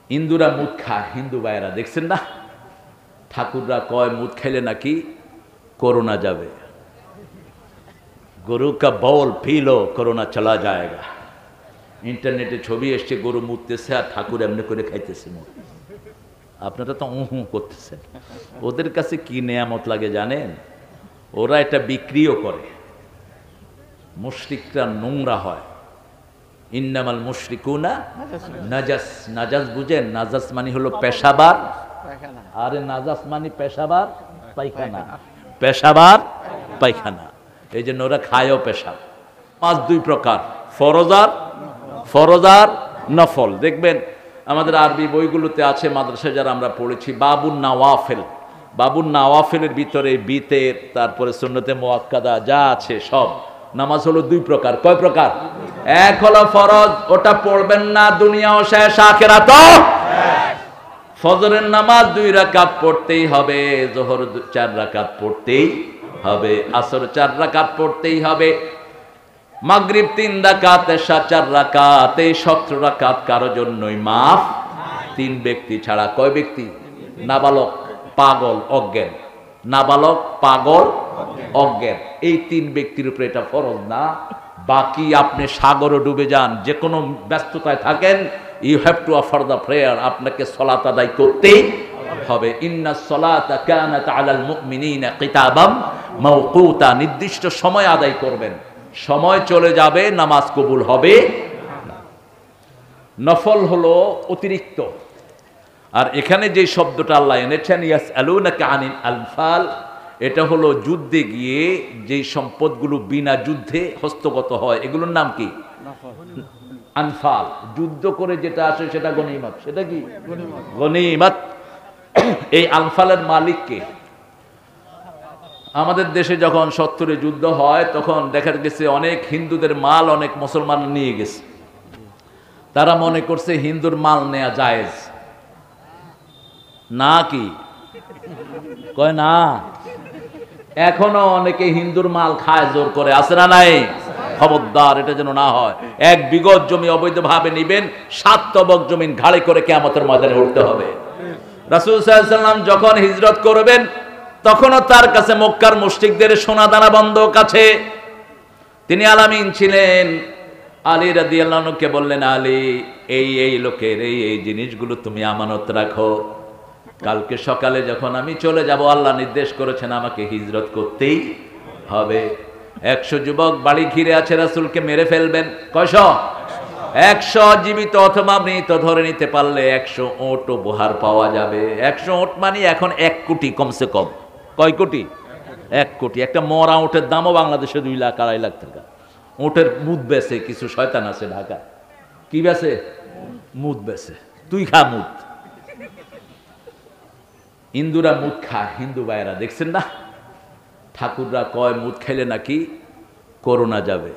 হিন্দুরা মুদ খায়, হিন্দু ভাইয়েরা দেখছেন না, ঠাকুররা কয় মুদ খাইলে নাকি করোনা যাবে। গরু কা বল পি লো করোনা চলা যায়গা। ইন্টারনেটে ছবি এসছে গরু মুততেছে আর ঠাকুর এমনি করে খাইতেছে মুদ। আপনারা তো উহু করতেছেন। ওদের কাছে কি নেয়ামত লাগে জানেন? ওরা এটা বিক্রিও করে। মুশরিকরা নোংরা হয়। ইন্নামাল মুশরিকুনা নাজাস। নাজাস বুঝেন? নাজাস মানে হলো পেশাবার। আরে নাজাস মানে পেশাবার পায়খানা, পেশাবার পায়খানা। এই জন্য ওরা খায়ও পেশাব। পাঁচ দুই প্রকার, ফরজ আর নফল। দেখবেন আমাদের আরবি বইগুলোতে আছে, মাদ্রাসায় যারা আমরা পড়েছি, বাবুন নাওয়াফেল। বাবুন নাওয়াফেলের ভিতরে বিতের, তারপরে সুন্নতে মুআক্কাদা যা আছে সব। নামাজ হলো দুই প্রকার। কয় প্রকার? এক হলো ফরজ, ওটা পড়বেন না, দুনিয়াও শেষ আখিরাতও শেষ। ফজরের নামাজ 2 রাকাত পড়তেই হবে, যোহর 4 রাকাত পড়তেই হবে, আসর 4 রাকাত পড়তেই হবে, মাগরিব 3 রাকাত, এশা 4 রাকাত, এই 17 রাকাত কারো জন্যই মাফ। 3 ব্যক্তি ছাড়া। কয় ব্যক্তি? নাবালক, পাগল, অজ্ঞান। নাবালক, পাগল, অজ্ঞান, এই 3 ব্যক্তির উপরে এটা ফরজ না। বাকি আপনি সাগরে ডুবে যান, যে কোনো ব্যস্ততায় থাকেন, you have to offer the prayer. আপনাকে সালাত আদায় করতেই হবে। ইন্নাস সালাতা কানাত আলাল মুমিনিনা কিতাবাম মাওকুতা। নির্দিষ্ট সময় আদায় করবেন, সময় চলে যাবে নামাজ কবুল হবে না। নফল হলো অতিরিক্ত। আর এখানে যে শব্দটা আল্লাহ এনেছেন, ইয়াসআলুনাকা আনিল আনফাল, এটা হলো যুদ্ধে গিয়ে যেই সম্পদগুলো বিনা যুদ্ধে হস্তগত হয়, এগুলোর নাম কি? আনফাল। যুদ্ধ করে যেটা আসে সেটা গনিমত। সেটা কি? গনিমত। এই আনফালের মালিক কে? আমাদের দেশে যখন 70-এ যুদ্ধ হয়, তখন দেখা গেছে অনেক হিন্দুদের মাল অনেক মুসলমান নিয়ে গেছে। তারা মনে করছে হিন্দুর মাল নেওয়া জায়েজ না। কি কয় না? এখনো অনেকে হিন্দুর মাল খায় জোর করে, আছে না নাই? খবরদার, এটা যেন না হয়। 1 বিঘত জমি অবৈধভাবে নিবেন, 7 তবক জমিন ঘাড়ে করে কিয়ামতের ময়দানে উঠতে হবে। রাসূল সাল্লাল্লাহু আলাইহি ওয়াসাল্লাম যখন হিজরত করবেন, তখনও তার কাছে মক্কার মুশরিকদের সোনা দানা বন্ধক আছে। তিনি আলামিন ছিলেন। আলী রাদিয়াল্লাহু আনহুকে বললেন, আলী, এই লোকের এই জিনিসগুলো তুমি আমানত রাখো। কালকে সকালে যখন আমি চলে যাব, আল্লাহ নির্দেশ করেছেন আমাকে হিজরত করতেই হবে। 100 যুবক বাড়ি ঘিরে আছে, রাসূলকে মেরে ফেলবেন। কয়শো? 100 জীবিত অথবা মৃত ধরে নিতে পারলে 100 ওট উপহার পাওয়া যাবে। 100 ওট মানে এখন 1 কোটি কমসে কম। কয় কোটি? 1 কোটি। একটা মরা ওটের দামও বাংলাদেশে 2 লাখ 2.5 লাখ টাকা। ওটের মুদ বেচে কিছু শয়তান আছে ঢাকা। কি বেচে? মুদ বেচে। তুই খা মুদ। হিন্দুরা মুদ খায়, হিন্দু ভাইয়েরা দেখছেন না, ঠাকুররা কয় মুদ খাইলে নাকি করোনা যাবে।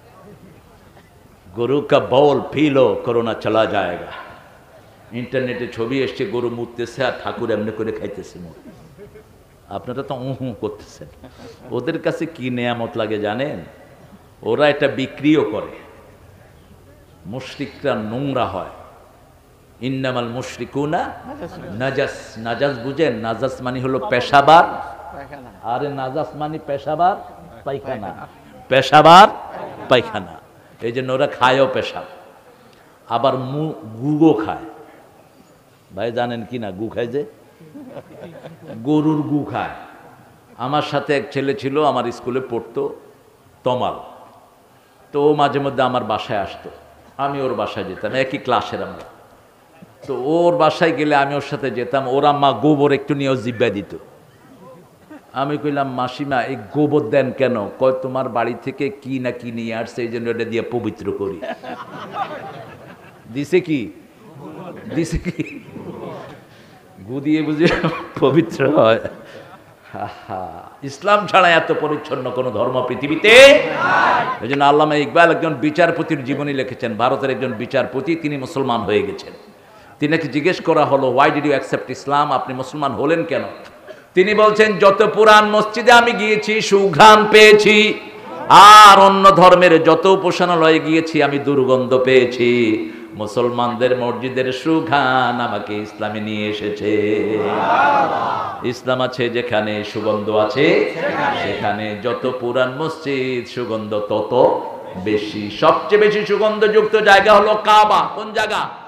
গরু কা বল পি লো করোনা চলা যায়গা। ইন্টারনেটে ছবি এসছে গরু মুততেছে আর ঠাকুর এমনি করে খাইতেছে মুদ। আপনারা তো উহু করতেছেন। ওদের কাছে কি নেয়ামত লাগে জানেন? ওরা এটা বিক্রিও করে। মুশরিকরা নোংরা হয়। ইন্নামাল মুশরিকুনা নাজাস। নাজাস বুঝেন? নাজাস মানে হলো পেশাবার। আরে নাজাস মানে পেশাবার পায়খানা, পেশাবার পায়খানা। এই জন্য ওরা খায়ও পেশাব। আবার গুগো খায়। ভাই জানেন কি না গু খায়? যে গরুর গু খায়। আমার সাথে এক ছেলে ছিল, আমার স্কুলে পড়তো, তমাল। তো ও মাঝে মধ্যে আমার বাসায় আসতো, আমি ওর বাসায় যেতাম, একই ক্লাসের আমরা। তো ওর বাসায় গেলে আমি ওর সাথে যেতাম। ওর আম্মা গোবর একটু নিয়েও জিব্বা দিত। আমি কইলাম, মাসিমা এই গোবর দেন কেন? কয় তোমার বাড়ি থেকে কি না কি নিয়ে আসছে, এই জন্য এটা দিয়ে পবিত্র করি। দিছে কি? দিছে কি? গু দিয়ে বুঝে পবিত্র হয়? ইসলাম ছাড়া এত পরিচ্ছন্ন কোন ধর্ম পৃথিবীতে। এই জন্য আল্লামা ইকবাল একজন বিচারপতির জীবনী লিখেছেন। ভারতের একজন বিচারপতি, তিনি মুসলমান হয়ে গেছেন। তিনাকে জিজ্ঞেস করা হলো, why did you accept Islam? আপনি মুসলমান হলেন কেন? তিনি বলছেন, যত পুরাণ মসজিদে আমি গিয়েছি সুঘ্রাণ পেয়েছি, আর অন্য ধর্মের যত উপাসনালয়ে গিয়েছি আমি দুর্গন্ধ পেয়েছি। মুসলমানদের মসজিদের সুঘ্রাণ আমাকে ইসলামে নিয়ে এসেছে। ইসলাম আছে যেখানে সুগন্ধ আছে, সেখানে যত পুরান মসজিদ সুগন্ধ তত বেশি। সবচেয়ে বেশি সুগন্ধযুক্ত জায়গা হলো কাবা। কোন জায়গা?